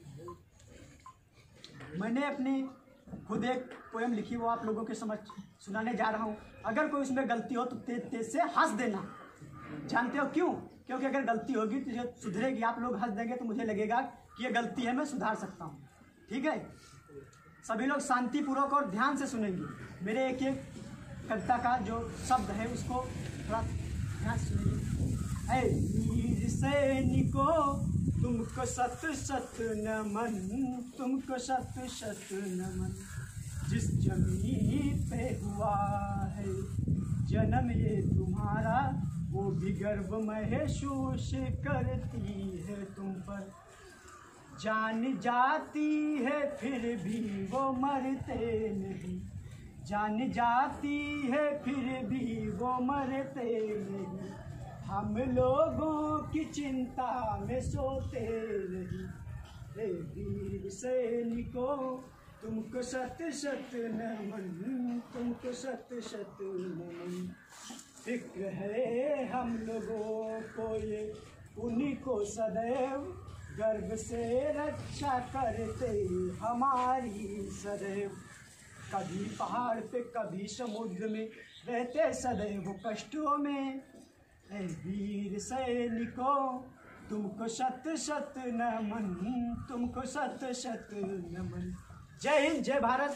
मैंने अपनी खुद एक पोएम लिखी, वो आप लोगों के समझ सुनाने जा रहा हूँ। अगर कोई उसमें गलती हो तो तेज तेज से हंस देना। जानते हो क्यों? क्योंकि अगर गलती होगी तो जो सुधरेगी, आप लोग हंस देंगे तो मुझे लगेगा कि ये गलती है, मैं सुधार सकता हूँ। ठीक है, सभी लोग शांतिपूर्वक और ध्यान से सुनेंगे। मेरे एक एक कविता का जो शब्द है उसको थोड़ा ध्यान से सुनेंगे। ऐ वीर सैनिकों तुमको सत सत नमन, तुमको सत सत नमन। जिस जमीन पे हुआ है जन्म ये तुम्हारा, वो भी गर्व महसूस करती है तुम पर। जान जाती है फिर भी वो मरते नहीं, जान जाती है फिर भी वो मरते नहीं। हम लोगों की चिंता में सोते नहीं। हे वीर सैनिकों तुमको सत सत नमन, तुमको सत सत नमन। फिक्र है हम लोगों को ये, उन्हीं को सदैव गर्व से रक्षा करते हमारी सदैव। कभी पहाड़ पे कभी समुद्र में रहते सदैव कष्टों में। ऐ वीर सैनिकों तुमको सत सत नमन, तुमको सत सत नमन। जय हिंद, जय भारत।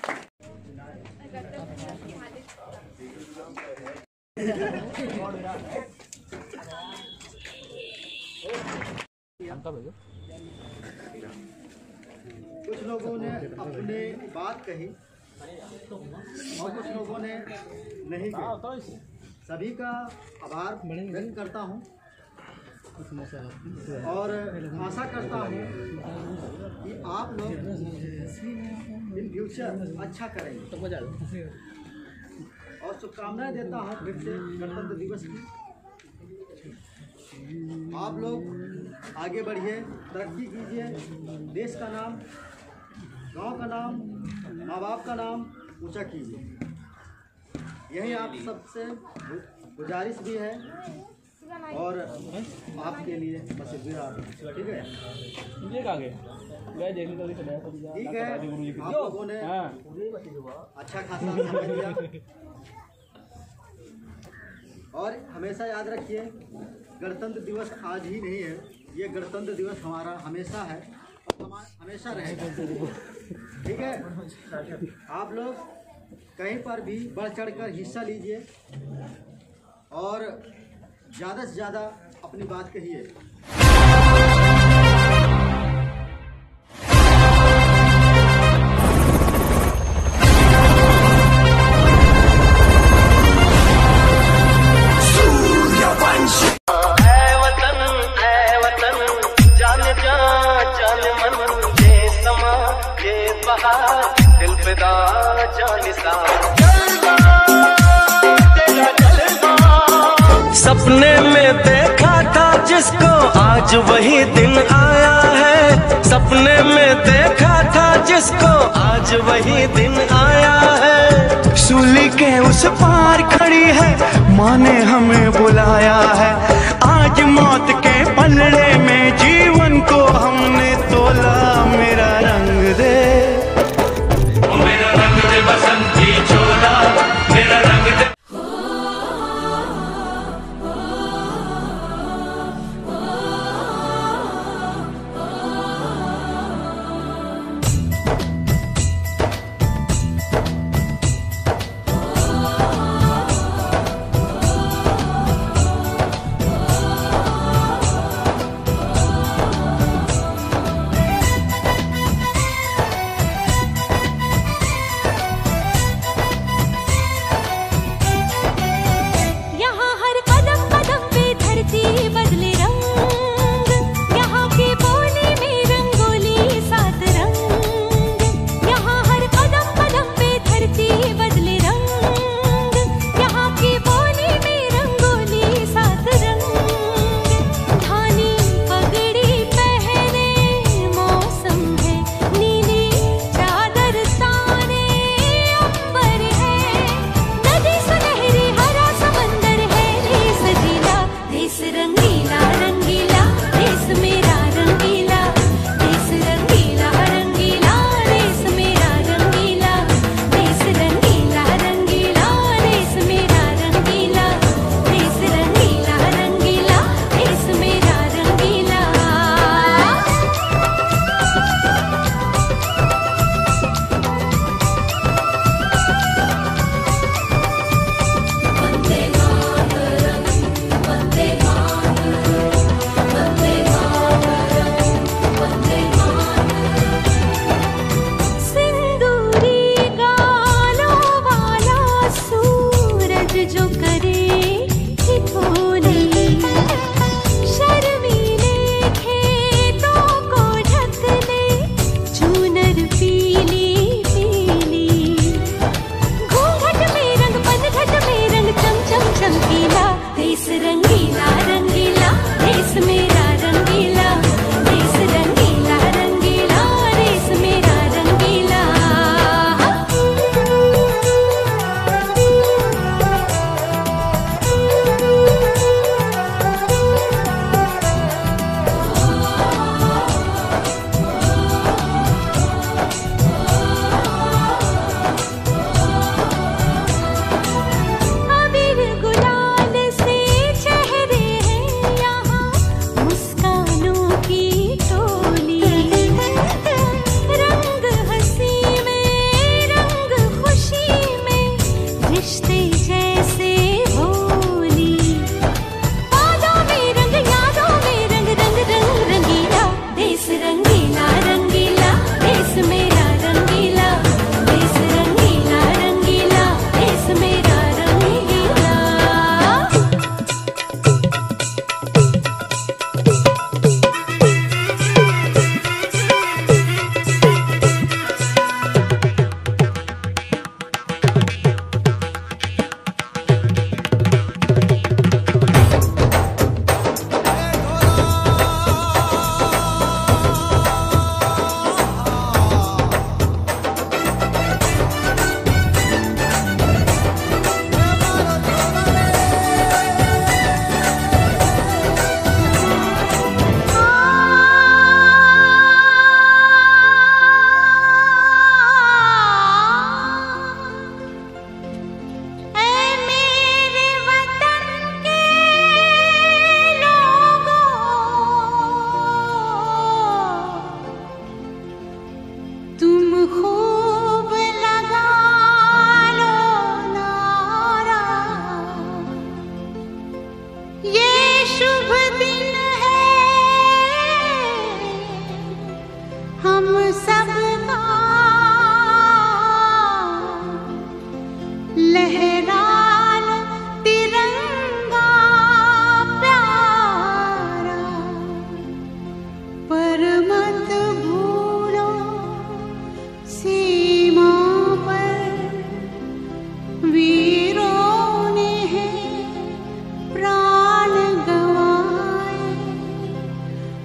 कुछ लोगों ने अपनी बात कही और कुछ लोगों ने नहीं कही। सभी का आभार व्यक्त करता हूँ और आशा करता हूँ कि आप लोग इन फ्यूचर अच्छा करेंगे और शुभकामनाएं देता हूँ फिर से गणतंत्र दिवस की। आप लोग आगे बढ़िए, तरक्की कीजिए, देश का नाम, गांव का नाम, माँ बाप का नाम ऊंचा कीजिए। यही आप सबसे गुजारिश भी है और आपके लिए बस ठीक है। ठीक है, आप लोगों ने अच्छा खासा समय दिया और हमेशा याद रखिए गणतंत्र दिवस आज ही नहीं है, ये गणतंत्र दिवस हमारा हमेशा है और हमारा हमेशा रहेगा। ठीक है, आप लोग कहीं पर भी बढ़ चढ़कर हिस्सा लीजिए और ज़्यादा से ज़्यादा अपनी बात कहिए। दिल फिदा सपने में देखा था जिसको आज वही दिन आया है, सपने में देखा था जिसको आज वही दिन आया है। सूली के उस पार खड़ी है माँ ने हमें बुलाया है, आज मौत के पलड़े में जीवन को हमने तोला। मेरा रंग दे, मेरा रंग दे बसंती चोला, मेरा रंग दे।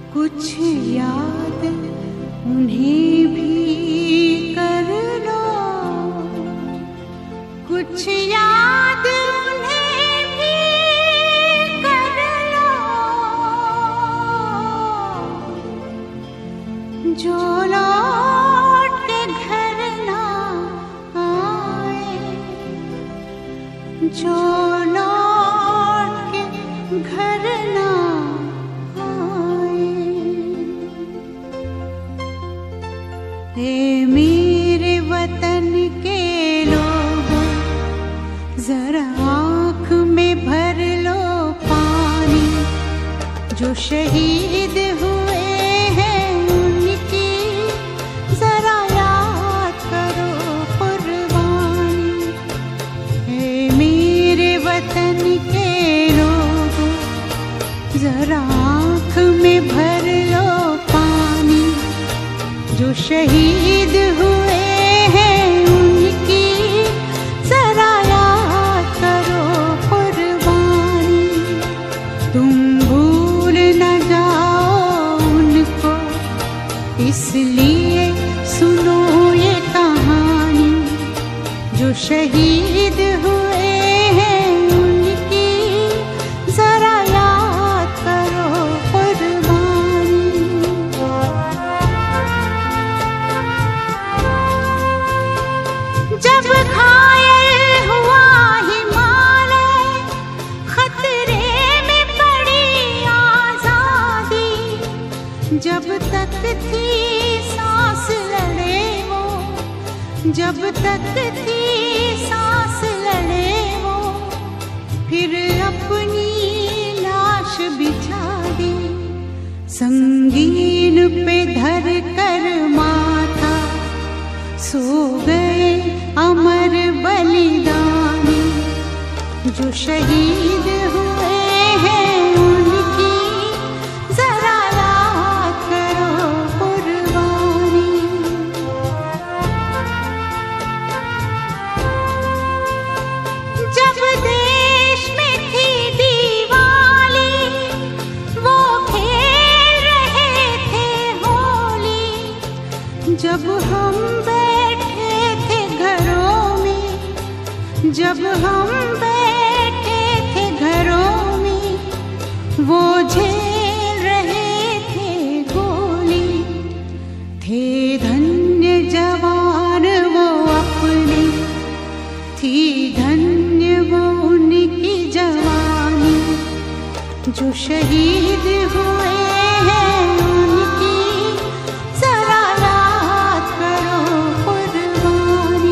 कुछ याद उन्हें भी कर लो, कुछ याद उन्हें भी कर लो, जो लौट के घर ना आए, जो लौट के घर ना ए मेरे वतन के लोगों, जरा आँख में भर लो पानी, जो शहीद हुए हैं उनकी जरा याद करो कुर्बानी। ए मेरे वतन के लोगों, जरा आँख में भर लो पानी, जो शहीद हुए हैं उनकी जरा याद करो कुर्बानी। तुम भूल न जाओ उनको, इसलिए सुनो ये कहानी, जो शहीद हुए हैं उनकी जरा याद करो कुर्बानी। जब घायल हुआ हिमालय, खतरे में पड़ी आजादी, जब तक थी सांस लड़े वो, जब तक थी सांस लड़े वो, फिर अपनी लाश बिछा दी, संगीन पे धर कर माथा, सो गए अमर बलिदानी, जो शहीद हुए हैं उनकी जरा याद करो कुर्बानी। जब देश में थी दिवाली, वो खेल रहे थे होली, जब हम जब हम बैठे थे घरों में, वो झेल रहे थे गोली, थे धन्य जवान वो अपने, थी धन्य वो उनकी जवानी, जो शहीद हुए हैं उनकी जरा याद करो कुर्बानी।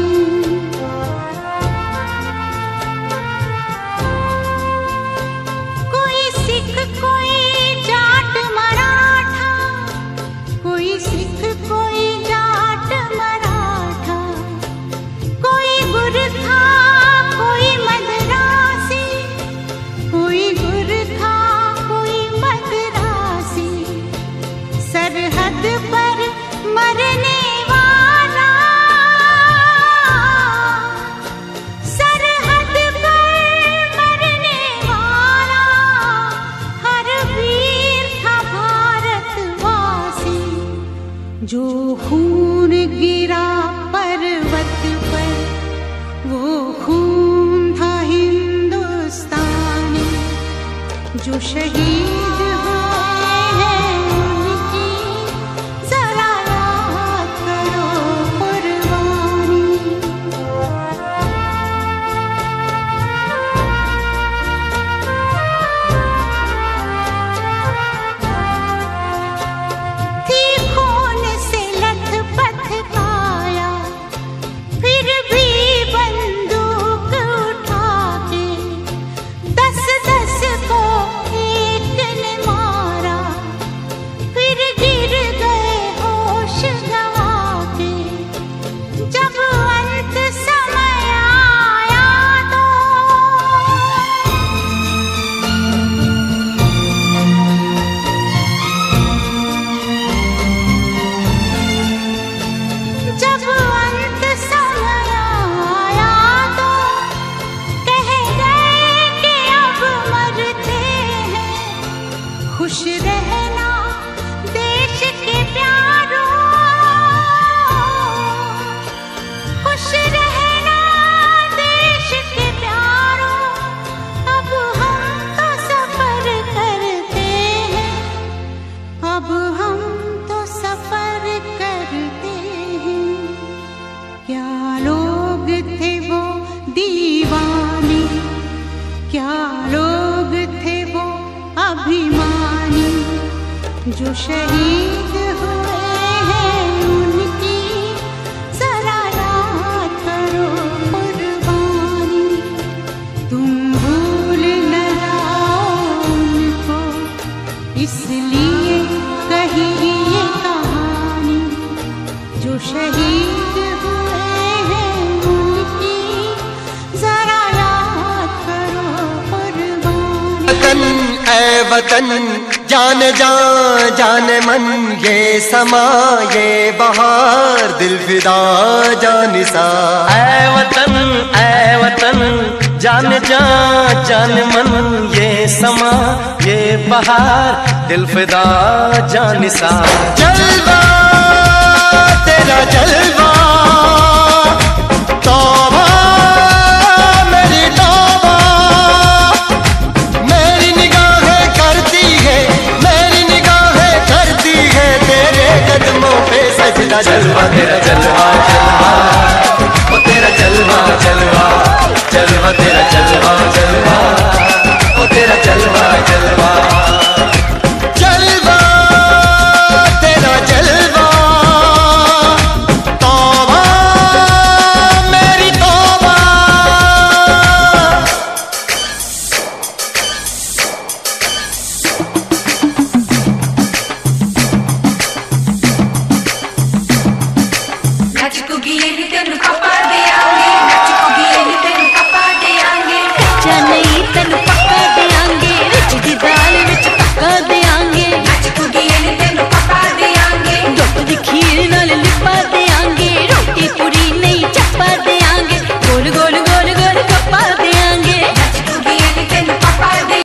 कोई जाट मराठा, कोई सिख कोई जाट मराठा, कोई गुरखा कोई मद्रासी, कोई गुरखा कोई मद्रासी, सरहद पर मरने वाला, सरहद पर मरने वाला, हर वीर था भारतवासी, जो खून गिरा पर्वत पर, वो खून था हिंदुस्तानी, जो शहीद हुए हैं उनकी जरा याद करो कुर्बानी। थी खून से लथपथ काया, फिर भी बंदूक उठा के, दस दस को एक जो शहीद हुए हैं उनकी जरा याद करो कुर्बानी। तुम भूल न जाओ उनको, इसलिए कही ये कहानी। जो शहीद हुए हैं उनकी जरा याद करो कुर्बानी। वतन ऐ वतन जान जान जान मन, ये समा ये बहार दिल फिदा जानिसा। ऐ वतन ऐ वतन जान जान जान मन, ये समा ये बहार दिल फिदा जानिसा। जलवा तेरा जलवा, तौबा मेरी तौबा, मेरी निगाहें करती है मेरी निगाहें करती है तेरे कदमों पे सजदा। जलवा तेरा